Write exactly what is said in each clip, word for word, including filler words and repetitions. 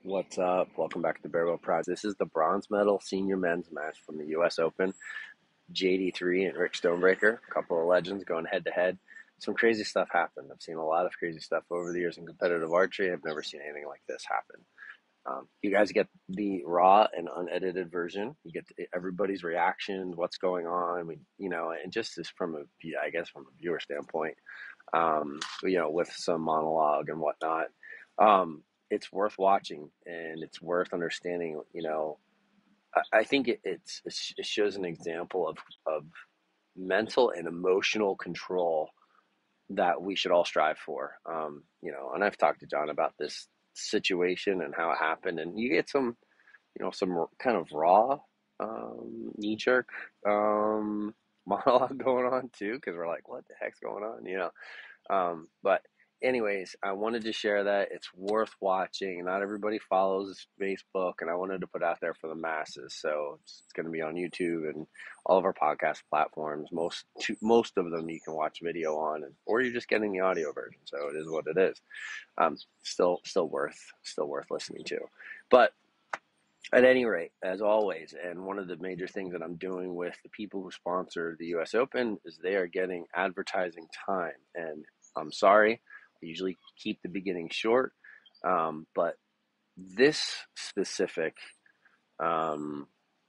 What's up? Welcome back to the Barbell Prize. This is the bronze medal senior men's match from the U S Open. J D three and Rick Stonebreaker, a couple of legends going head to head. Some crazy stuff happened. I've seen a lot of crazy stuff over the years in competitive archery. I've never seen anything like this happen. Um, you guys get the raw and unedited version. You get everybody's reaction, what's going on. I mean, you know, and just as from a, I guess, from a viewer standpoint, um, you know, with some monologue and whatnot. Um, it's worth watching and it's worth understanding. You know, I, I think it, it's it shows an example of of mental and emotional control that we should all strive for. Um, you know, and I've talked to John about this situation and how it happened, and you get some, you know, some kind of raw, um, knee jerk um, monologue going on too, because we're like, what the heck's going on, you know? Um, but anyways, I wanted to share that it's worth watching. Not everybody follows Facebook, and I wanted to put out there for the masses. So it's, it's going to be on YouTube and all of our podcast platforms. Most to, most of them you can watch video on, and, or you're just getting the audio version. So it is what it is. Um, still, still worth, still worth listening to. But at any rate, as always, and one of the major things that I'm doing with the people who sponsor the U S Open is they are getting advertising time. And I'm sorry, I usually keep the beginning short, um, but this specific um,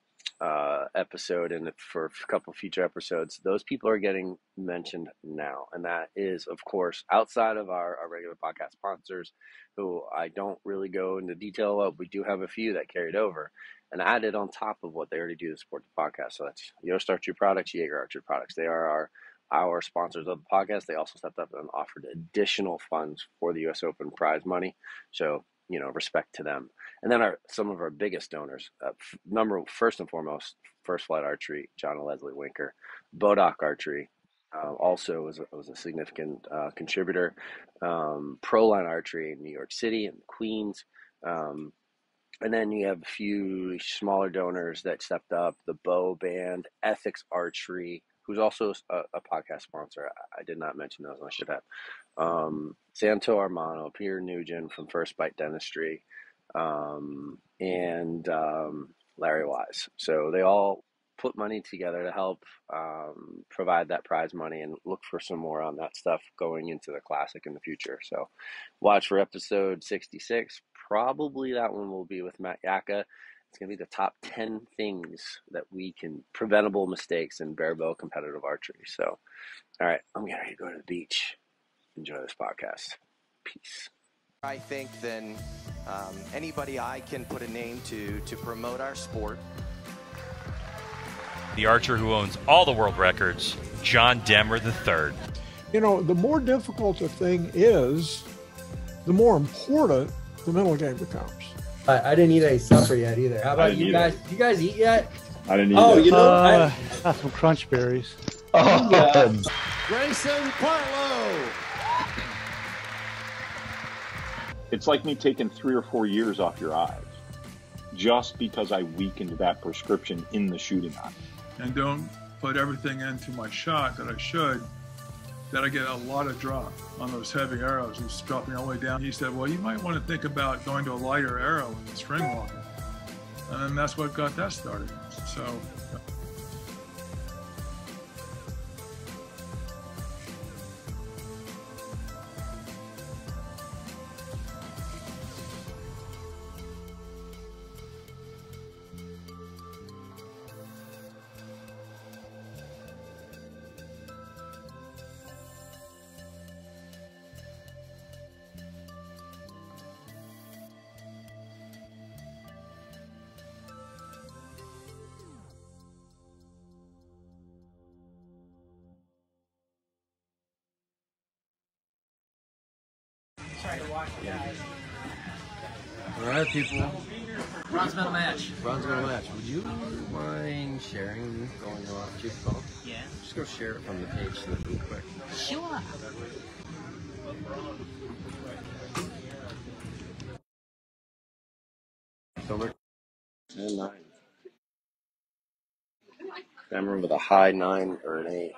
uh, episode and for a couple future episodes, those people are getting mentioned now. And that is, of course, outside of our, our regular podcast sponsors, who I don't really go into detail of. We do have a few that carried over and added on top of what they already do to support the podcast. So that's Yost Archery Products, Jaeger Archery Products. They are our our sponsors of the podcast. They also stepped up and offered additional funds for the U S Open prize money. So, you know, respect to them. And then our some of our biggest donors, uh, f- number first and foremost, First Flight Archery, John and Leslie Winker, Bodoc Archery, uh, also was a, was a significant uh, contributor. Um, Proline Archery in New York City and Queens, um, and then you have a few smaller donors that stepped up. The Bow Band, Ethics Archery, who's also a, a podcast sponsor. I, I did not mention those, I should have. Um, Santo Armano, Peter Nugent from First Bite Dentistry, um, and um, Larry Wise. So they all put money together to help um, provide that prize money and look for some more on that stuff going into the Classic in the future. So watch for episode sixty-six. Probably that one will be with Matt Yaka. It's going to be the top ten things that we can, preventable mistakes in barebow competitive archery. So, all right, I'm going to go to the beach. Enjoy this podcast. Peace. I think then um, anybody I can put a name to to promote our sport. The archer who owns all the world records, John Demmer the third. You know, the more difficult a thing is, the more important the mental game becomes. I, I didn't eat any supper yet either. How about you either. guys? You guys eat yet? I didn't eat Oh, that. you know, Uh, I, got some crunch berries. Oh, Yeah. Grayson Partlow. It's like me taking three or four years off your eyes just because I weakened that prescription in the shooting eye. And don't put everything into my shot that I should, that I get a lot of drop on those heavy arrows. It's dropping all the way down. He said, well, you might want to think about going to a lighter arrow and string walking. And then that's what got that started. So. All right, people. Bronze medal match. Bronze medal match. Would you mind sharing going off to your phone? Yeah. Just go share it from the page so real quick. Sure. Silver and nine. Cameron with a high nine or an eight.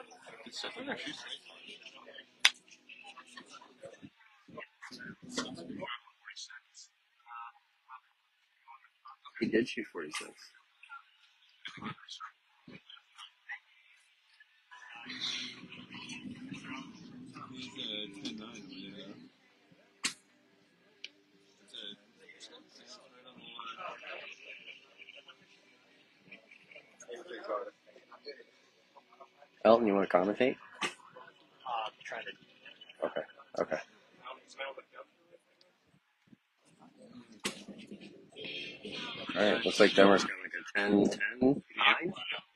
He did shoot forty-six. Elton, you want to commentate? Okay. Okay. All right. Looks like Denver's got like a ten ten nine.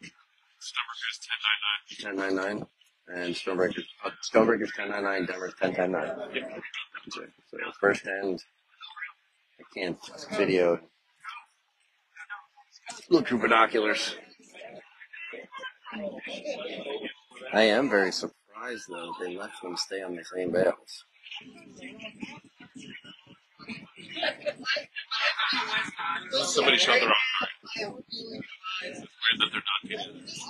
ten nine nine. And Stonebreaker's, uh, Stonebreaker's ten nine nine. Denver's ten ten nine. So, so first hand, I can't video. Look through binoculars. I am very surprised though they let them stay on the same bales. Somebody shot the wrong card. It's weird that they're not getting it.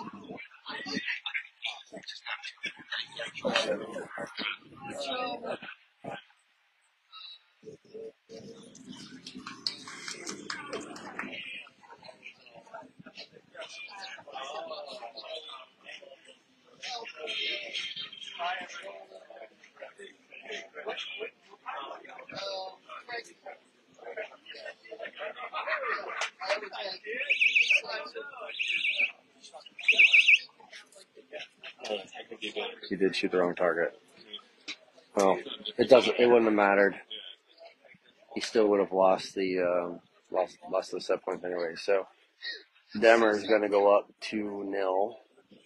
He did shoot the wrong target. Well, it doesn't. It wouldn't have mattered. He still would have lost the um, lost lost the set points anyway. So Demmer's going to go up two nil.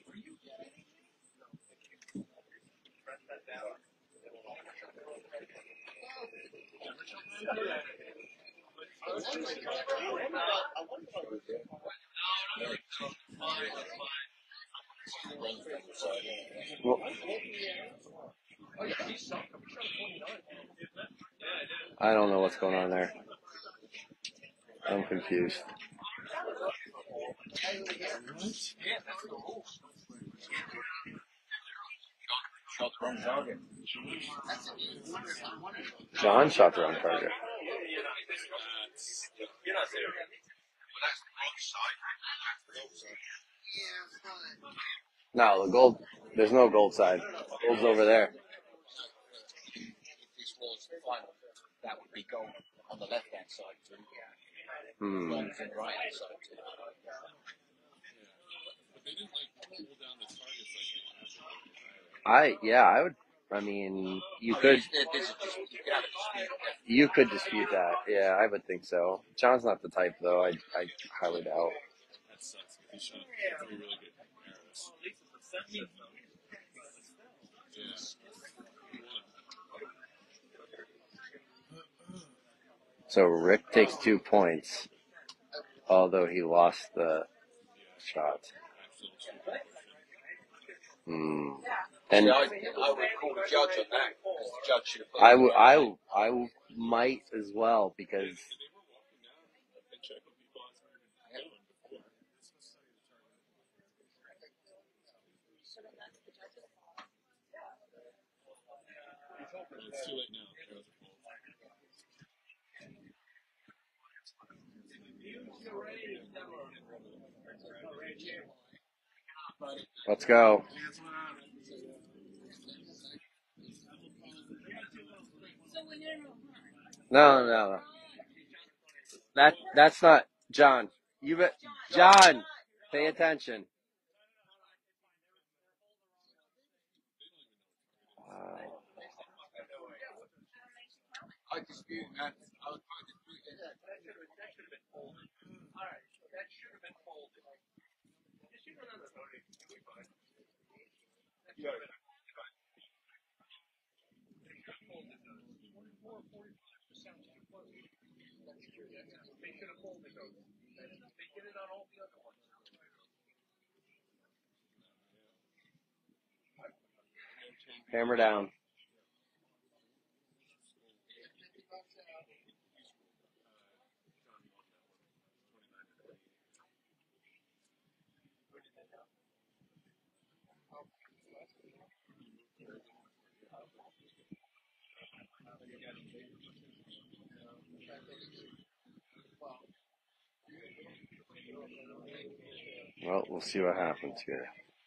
Well, I don't know what's going on there. I'm confused. John shot the wrong target. No, the gold. There's no gold side. Gold's over there. If this was the final, that would be gold on the left hand side too. Hmm. Bronze on the right hand side too. I yeah, I would. I mean, you could. You could dispute that. Yeah, I would think so. John's not the type, though. I I highly doubt. So Rick takes two points, although he lost the shot. Hmm. And I, I would call the judge on that. Because the judge should have put I would, I, w- I w- might as well because It's too late now. let's go. No, no, no. That that's not John. You bet, John. Pay attention. Wow. I dispute that. I would quite dispute it. Hammer down. Well, we'll see what happens here.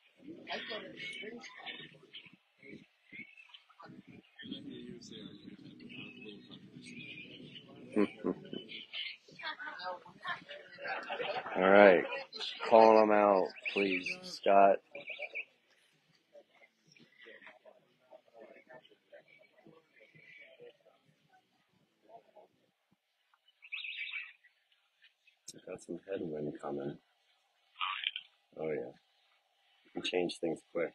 All right. Calling them out, please, Scott. Got some headwind coming. Oh, yeah. You change things quick.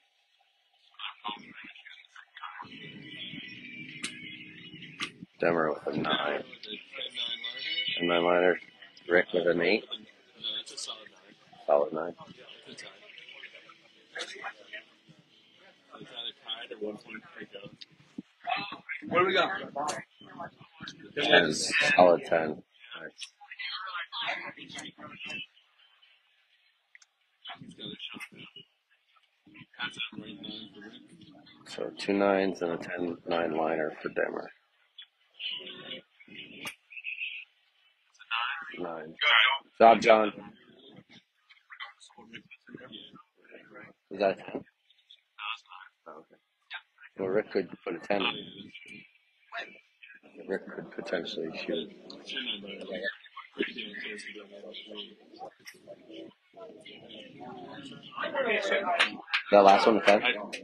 Demmer with a nine. A nine liner. Rick with an eight. Solid nine. What do we got? ten. Solid ten. Nice. So two nines and a ten nine liner for Demmer. Nine. Job, John. Is that a ten? Oh, okay. Well, Rick could put a ten. Rick could potentially shoot. That last one, a ten?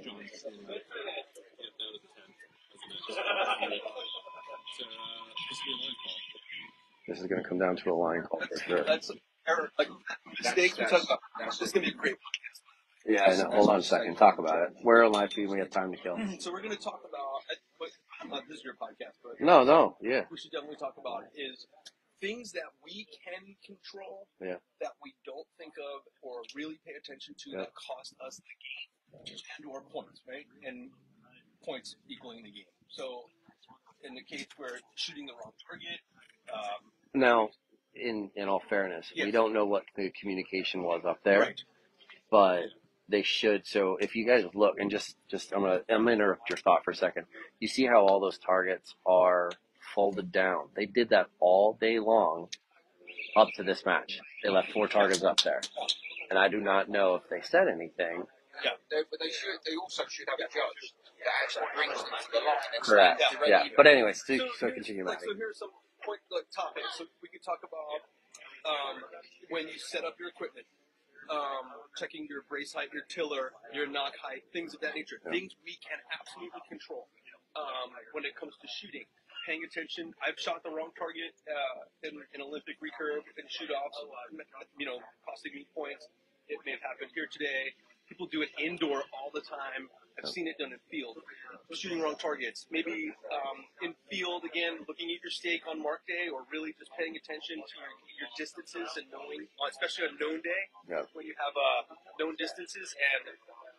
This is going to come down to a line call for sure. That's error, like mistakes. We talk about. This is going to be a great podcast. Yeah, I know. Hold on a second. Talk about it. We're on live feed. We have time to kill. So we're going to talk about. Uh, this is your podcast, but no, no, yeah. We should definitely talk about is things that we can control. Yeah. That we don't think of or really pay attention to yeah. that cost us the game and or points, right? And points equaling the game. So in the case where shooting the wrong target. Um, now, in in all fairness, yes. we don't know what the communication was up there, right. but they should. So if you guys look and just, just I'm gonna I'm gonna interrupt your thought for a second. You see how all those targets are folded down? They did that all day long up to this match. They left four targets up there, and I do not know if they said anything. Yeah, they, but they should. They also should have a judge that actually brings them to the line. And correct. Yeah. yeah. But anyways, so, so, so continue. Like, so here's some point like topics. So we could talk about um, when you set up your equipment. Um, checking your brace height, your tiller, your knock height, things of that nature. Yeah. Things we can absolutely control um, when it comes to shooting. Paying attention. I've shot the wrong target uh, in an Olympic recurve and shoot-offs, you know, costing me points. It may have happened here today. People do it indoor all the time. I've seen it done in field. Shooting wrong targets. Maybe um, in field, again, looking at your stake on mark day or really just paying attention to your, your distances and knowing, especially on known day, yeah. when you have uh, known distances and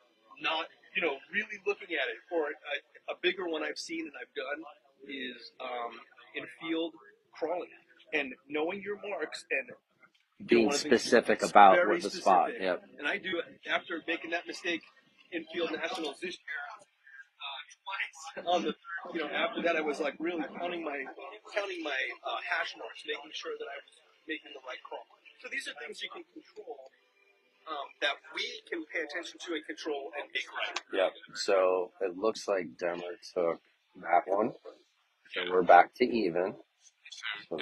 not, you know, really looking at it. Or a, a bigger one I've seen and I've done is um, in field crawling and knowing your marks and being specific about what the specific. spot. Yep. And I do it after making that mistake in field nationals this year. Uh, twice on the, you know, after that I was like really counting my counting my uh, hash marks, making sure that I was making the right call. So these are things you can control um, that we can pay attention to and control and make right. Yep. So it looks like Demmer took that one. So we're back to even. So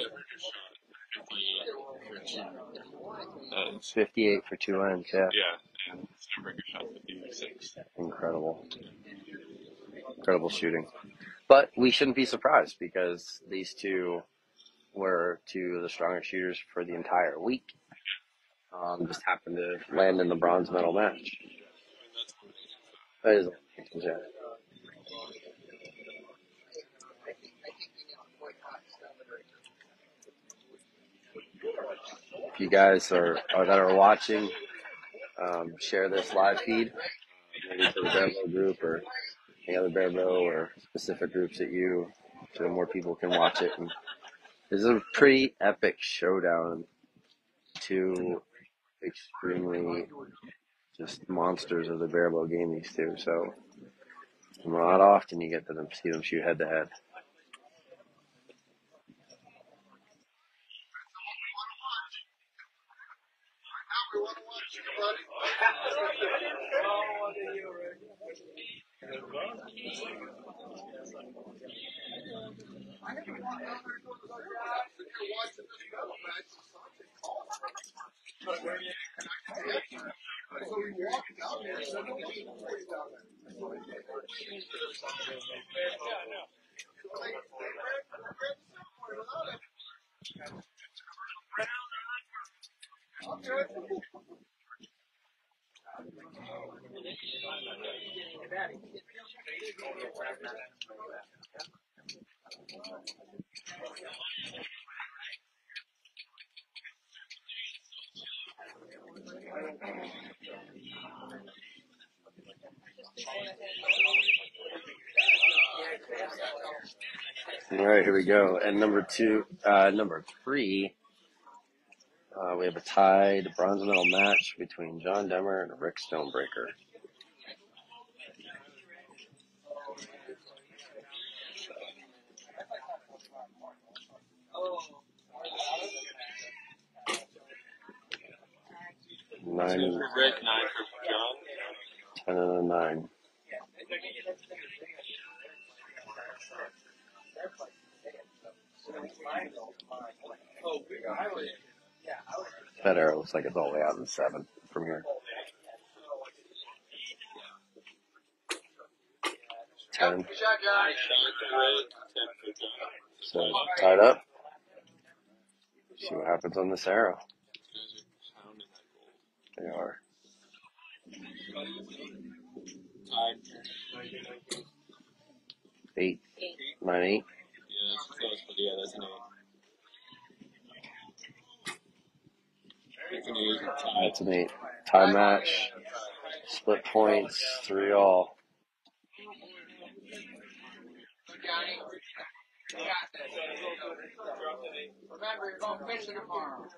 Uh, fifty-eight for two ends, yeah. Yeah, and Snowbreaker shot fifty-six. Incredible. Incredible shooting. But we shouldn't be surprised because these two were two of the strongest shooters for the entire week. Um, just happened to land in the bronze medal match. That is, yeah. If you guys are, are that are watching, um, share this live feed, maybe to the Bearbo group or any other Bearbo or specific groups that you, so more people can watch it. And this is a pretty epic showdown. Two extremely just monsters of the Bearbo game, these two. So not often you get to them, see them shoot head to head. All right, here we go. And number two, uh, number three, uh, we have a tied bronze medal match between John Demmer and Rick Stonebreaker. Nine and for Rick, nine for John. ten and a nine. That arrow looks like it's all the way out in the seven from here. Ten. So tied up. See what happens on this arrow. They are. Eight. Nine, eight. Yeah, that's close, but yeah, that's an eight. That's an eight. That's an eight. Tie match. Split points. Three all. Remember, you're going fishing tomorrow.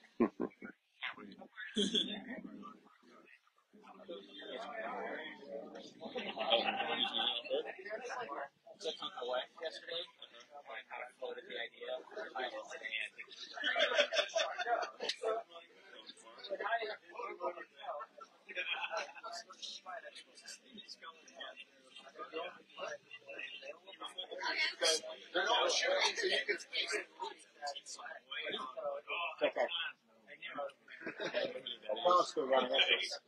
They're not shooting, so you can see. Still running up this.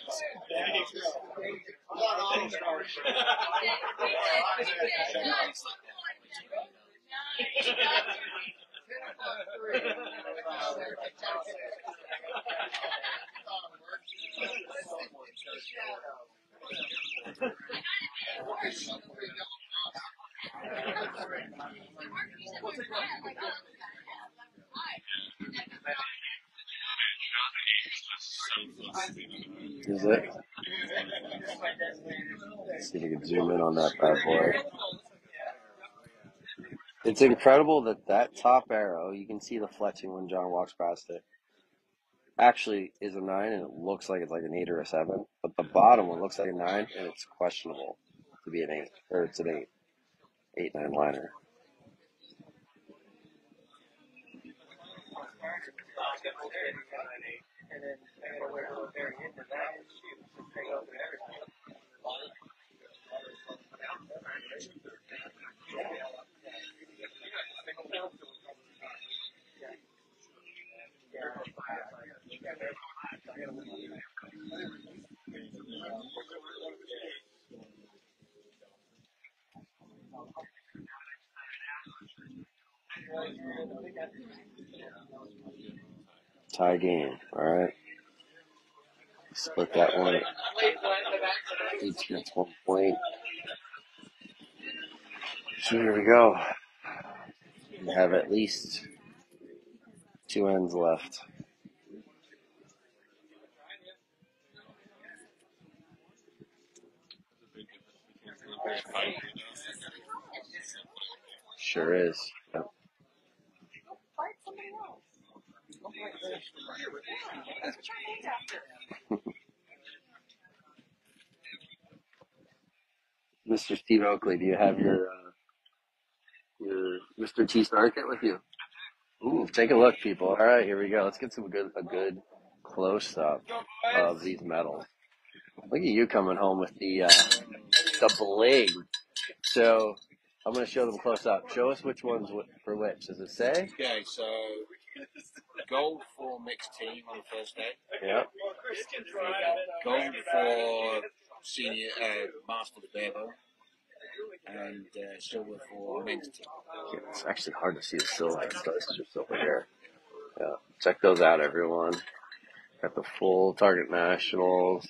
Is it? Let's see if we can zoom in on that bad boy. It's incredible that that top arrow, you can see the fletching when John walks past it, actually is a nine, and it looks like it's like an eight or a seven. But the bottom one looks like a nine, and it's questionable to be an eight, or it's an eight, eight nine liner. Tie game, all right. Split that one. Each gets one point. So here we go. We have at least two ends left. Sure is. Yep. Mister Steve Oakley, do you have your uh, your Mister T Star kit with you? Ooh, take a look, people. All right, here we go. Let's get some good a good close up of these medals. Look at you coming home with the uh, the bling. So I'm going to show them close up. Show us which one's for which. Does it say? Okay, so gold for mixed team on the first day. Yeah. Gold for senior uh, master the barebow. And uh, silver for men's team. Yeah, it's actually hard to see the silver. So this is just over here. Yeah. Check those out, everyone. Got the full Target Nationals.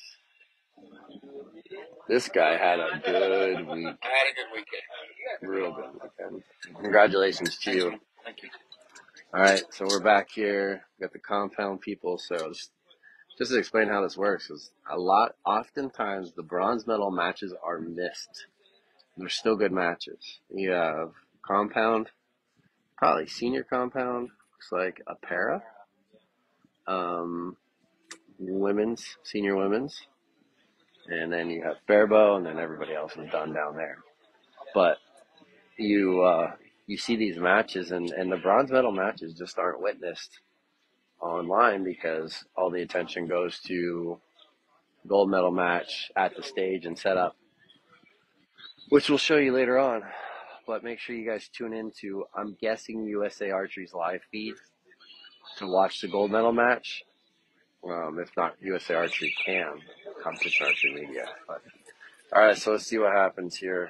This guy had a good week. I had a good weekend. Real good weekend. Congratulations to you. Thank you. All right, so we're back here. We got the compound people. So just, just to explain how this works, is a lot. Oftentimes, the bronze medal matches are missed. They're still good matches. You have compound, probably senior compound. Looks like a para. Um, women's, senior women's. And then you have barebow, and then everybody else is done down there. But you uh, you see these matches, and, and the bronze medal matches just aren't witnessed online because all the attention goes to gold medal match at the stage and setup, which we'll show you later on. But make sure you guys tune into, I'm guessing, U S A Archery's live feed to watch the gold medal match. Um, if not, U S A Archery can, Competition Archery Media. But, all right, so let's see what happens here.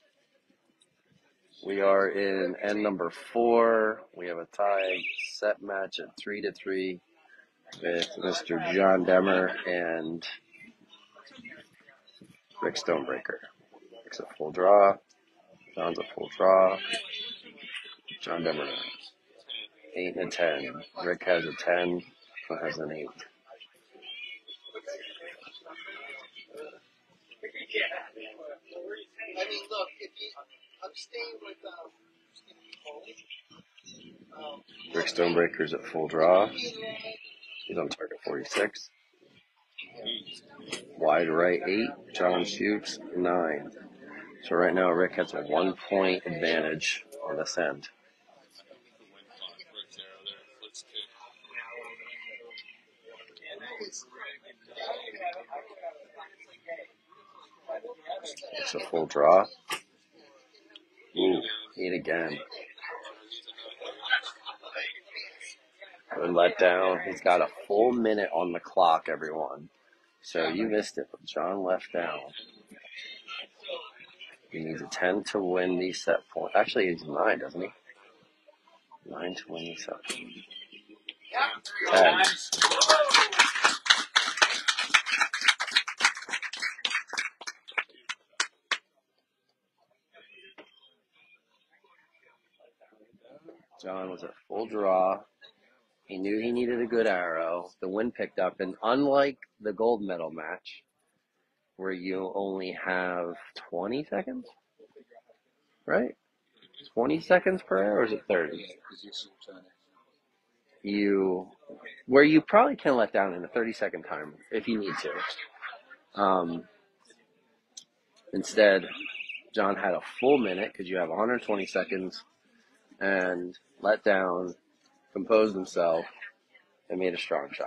We are in end number four. We have a tie set match at three to three with Mister John Demmer and Rick Stonebreaker. Rick's a full draw. John's a full draw. John Demmer eight and a ten. Rick has a ten. John has an eight. I mean, look, if you, I'm staying with, um, Rick Stonebreaker's at full draw. He's on target forty-six. Wide right eight. John shoots nine. So right now Rick has a one point advantage on this end. It's a full draw. Ooh, eight again. Good let down. He's got a full minute on the clock, everyone. So you missed it, but John left down. He needs a ten to win the set point. Actually, he's nine, doesn't he? Nine to win the set point. Ten. John was at full draw. He knew he needed a good arrow. The wind picked up, and unlike the gold medal match, where you only have twenty seconds, right? twenty seconds per arrow, or is it thirty? You, where you probably can let down in a thirty second time if you need to. Um, instead, John had a full minute because you have one hundred twenty seconds, and let down, composed himself, and made a strong shot.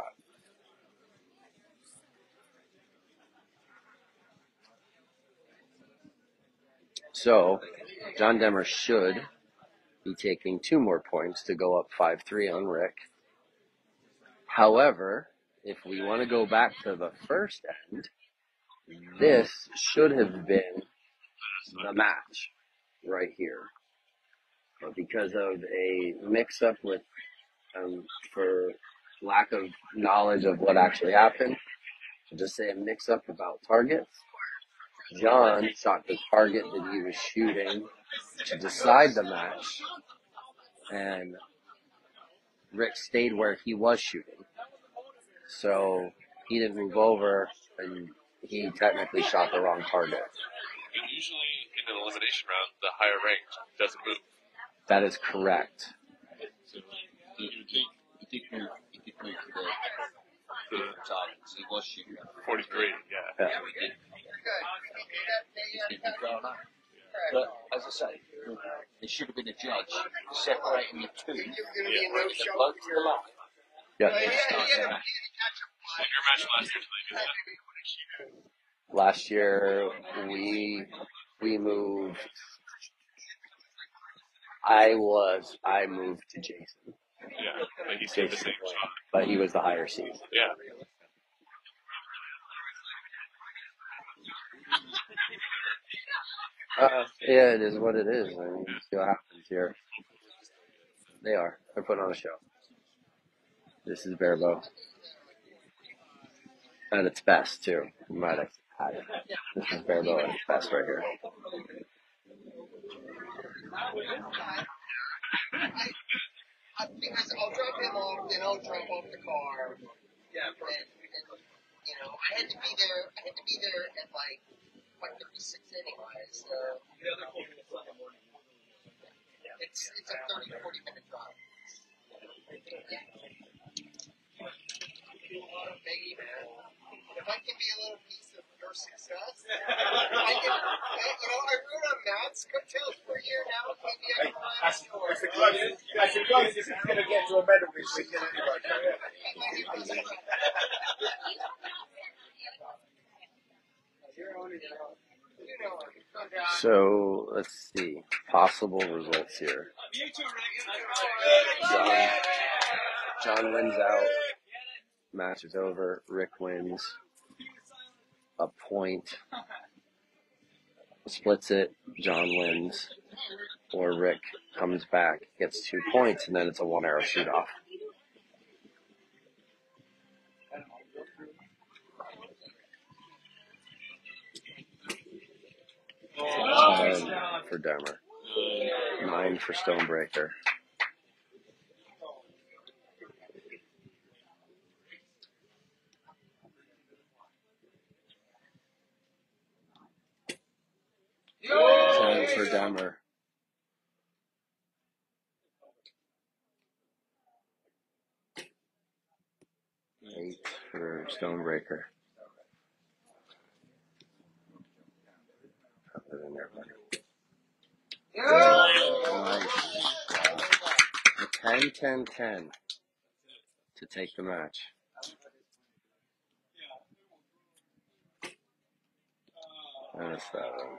So, John Demmer should be taking two more points to go up five three on Rick. However, if we want to go back to the first end, this should have been the match right here. But because of a mix-up with, um, for lack of knowledge of what actually happened, I'll just say a mix-up about targets. John shot the target that he was shooting to decide the match, and Rick stayed where he was shooting. So he didn't move over, and he technically shot the wrong target. And usually in an elimination round, the higher rank doesn't move. That is correct. So he, he, he did move, he did move to the, the targets. He was shooting. forty-three, yeah. Yeah. Yeah, we did. He did go on. But as I say, there should have been a judge separating the two. Yeah. Bringing them both to life. Yeah. And starting the match. your match last year till they did that? Last year, we we moved. I was I moved to Jason. Yeah, but he stayed the same spot. But he was the higher seed. Yeah. Uh, yeah, it is what it is. I mean, see what happens here. They are. They're putting on a show. This is Barebow. At its best, too. You might have had it. This is Barebow at its best right here. Because I'll drop him off, then I'll drop off the car. Yeah, and, and, you know, I had to be there. I had to be there at like what fifty-six anyways. So it's it's a thirty, forty minute drive. Maybe, man. If I can be a little piece of your success, I can. You know, I wrote on Matt's coattails for a year now. Maybe I can. That's, that's the closest. That's the closest he's going to get to a medal this weekend anyway. So, let's see. Possible results here. John, John wins out. Match is over. Rick wins. A point. Splits it. John wins. Or Rick comes back, gets two points, and then it's a one arrow shoot off. Ten for Demmer. Nine for Stonebreaker. Ten for Demmer. Eight for Stonebreaker. Put it in there, buddy. Nice. A ten ten ten to take the match. That's that one.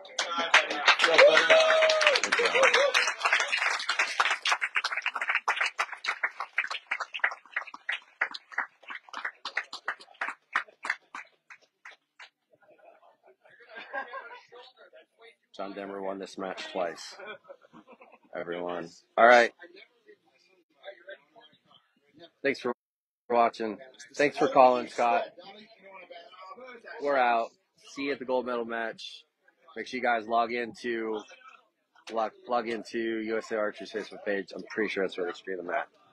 Good job. John Demmer won this match twice. Everyone. All right. Thanks for watching. Thanks for calling, Scott. We're out. See you at the gold medal match. Make sure you guys log into log, plug into U S A Archery's Facebook page. I'm pretty sure that's where they stream them at.